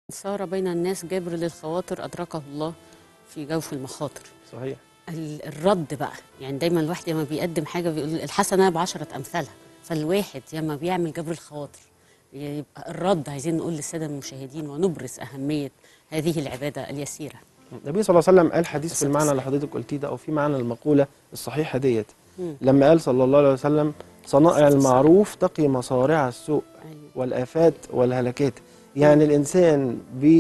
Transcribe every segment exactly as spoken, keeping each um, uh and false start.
سار بين الناس جابر للخواطر أدركه الله في جوف المخاطر. صحيح. ال- الرد بقى، يعني دايما الواحد لما بيقدم حاجة بيقول الحسنة بعشرة أمثالها، فالواحد لما بيعمل جبر الخواطر يبقى الرد، عايزين نقول للسادة المشاهدين ونبرز أهمية هذه العبادة اليسيرة. النبي صلى الله عليه وسلم قال حديث في الصلاة المعنى اللي والسلام. حضرتك قلتيه ده، او في معنى المقولة الصحيحة ديت، مم. لما قال صلى الله عليه وسلم: صنائع الصلاة والسلام. المعروف تقي مصارع السوء أيوة. والآفات والهلكات. يعني مم. الإنسان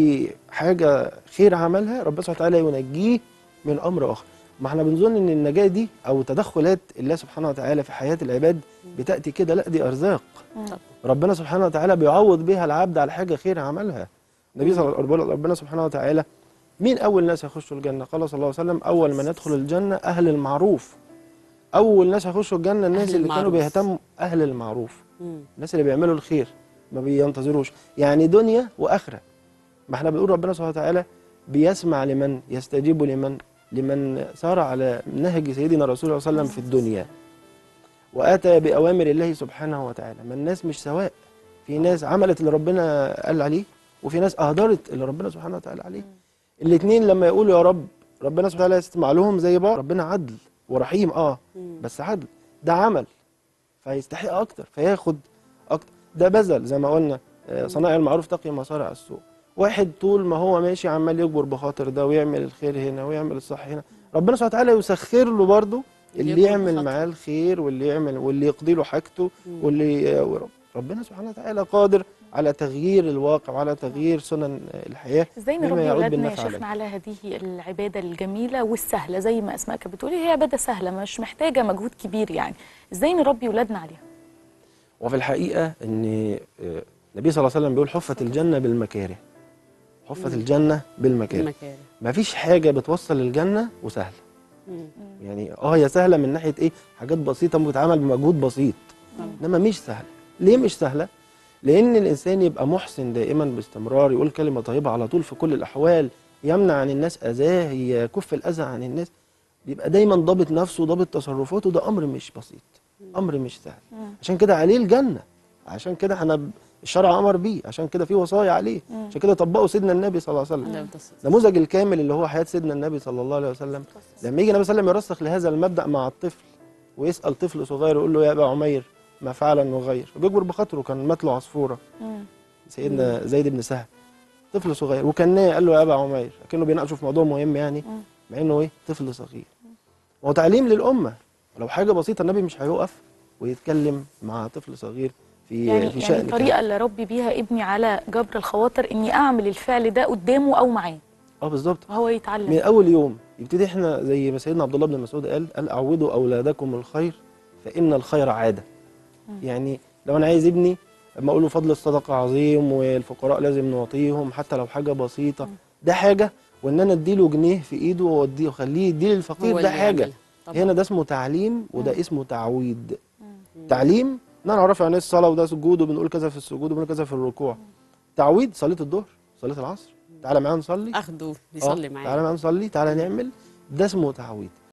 بحاجة خير عملها ربنا سبحانه وتعالى ينجيه من أمر آخر. ما احنا بنظن إن النجاة دي أو تدخلات الله سبحانه وتعالى في حياة العباد بتأتي كده، لا، دي أرزاق. طب. ربنا سبحانه وتعالى بيعوض بها العبد على حاجة خير عملها. النبي صلى الله عليه وسلم، ربنا سبحانه وتعالى، مين أول ناس يخشوا الجنة؟ قال صلى الله عليه وسلم: أول من يدخل الجنة أهل المعروف. أول ناس هيخشوا الجنة الناس أهل اللي كانوا المعروف. بيهتموا، أهل المعروف، مم. الناس اللي بيعملوا الخير ما بينتظروش، يعني دنيا وآخرة. ما احنا بنقول ربنا سبحانه وتعالى بيسمع لمن، يستجيب لمن، لمن سار على نهج سيدنا رسول الله صلى الله عليه وسلم في الدنيا وأتى بأوامر الله سبحانه وتعالى. ما الناس مش سواء، في ناس عملت اللي ربنا قال عليه، وفي ناس أهدرت اللي ربنا سبحانه وتعالى عليه. الاثنين لما يقولوا يا رب، ربنا سبحانه وتعالى يستمع لهم زي بعض. ربنا عدل ورحيم، اه مم. بس عدل، ده عمل فيستحق اكتر فياخد اكتر. ده بذل زي ما قلنا، آه، صنائع المعروف تقي مصارع السوء. واحد طول ما هو ماشي عمال يجبر بخاطر ده ويعمل الخير هنا ويعمل الصح هنا، ربنا سبحانه وتعالى يسخر له برضه اللي يجبر يعمل بخاطر. معاه الخير واللي يعمل واللي يقضي له حاجته مم. واللي آه، ربنا سبحانه وتعالى قادر على تغيير الواقع وعلى تغيير سنن الحياة ازاي بما نربي يعود ولادنا يا بالنفع شيخنا عليه. على هذه العباده الجميله والسهله، زي ما اسماء كانت بتقولي هي عباده سهله مش محتاجه مجهود كبير، يعني ازاي نربي ولادنا عليها؟ وفي الحقيقة ان آه، النبي صلى الله عليه وسلم بيقول: حفت الجنة بالمكاره. حفت مم. الجنة بالمكاره. المكاره. مفيش حاجة بتوصل للجنة وسهلة. مم. يعني اه هي سهلة من ناحية ايه؟ حاجات بسيطة بتتعمل بمجهود بسيط، طبعا. انما مش سهلة. ليه مش سهلة؟ لأن الإنسان يبقى محسن دائما باستمرار، يقول كلمة طيبة على طول في كل الأحوال، يمنع عن الناس أذاه، يكف الأذى عن الناس، بيبقى دايما ضابط نفسه ضابط تصرفاته. ده أمر مش بسيط، أمر مش سهل. عشان كده عليه الجنة، عشان كده احنا ب- الشرع أمر بيه، عشان كده في وصايا عليه، عشان كده طبقوا سيدنا النبي صلى الله عليه وسلم. لا تصل. نموذج الكامل اللي هو حياة سيدنا النبي صلى الله عليه وسلم. لما يجي النبي صلى الله عليه وسلم يرسخ لهذا المبدأ مع الطفل ويسأل طفل صغير يقول له: يا أبا عمير ما فعل النغير؟ وبيكبر بخاطره، كان مات له عصفورة، سيدنا زيد بن سهل، طفل صغير، وكان قال له: يا أبا عمير، كأنه بيناقشه في موضوع مهم يعني، مع إنه إيه؟ طفل صغير. هو تعليم للأمة، لو حاجة بسيطة النبي مش هيقف ويتكلم مع طفل صغير في يعني في يعني شأن الطريقه كده. اللي اربي بيها ابني على جبر الخواطر اني اعمل الفعل ده قدامه او معاه اه بالظبط، وهو من يتعلم. أول يوم يبتدي. احنا زي ما سيدنا عبد الله بن مسعود قال: قال أعودوا أولادكم الخير فإن الخير عادة. يعني لو أنا عايز ابني، اما اقول له فضل الصدقه عظيم والفقراء لازم نعطيهم حتى لو حاجه بسيطه، ده حاجه، وان انا اديله جنيه في ايده واوديه واخليه يديه للفقير، هو ده اللي حاجه. يعملها طبعا. هنا ده اسمه تعليم وده اسمه تعويد. تعليم ان انا اعرف يعني ايه الصلاه وده سجود وبنقول كذا في السجود وبنقول كذا في الركوع. تعويد صلاه الظهر، صلاه العصر، تعالى معانا نصلي، أخده اه يصلي تعالى معايا. معانا نصلي، تعالى نعمل، ده اسمه تعويد.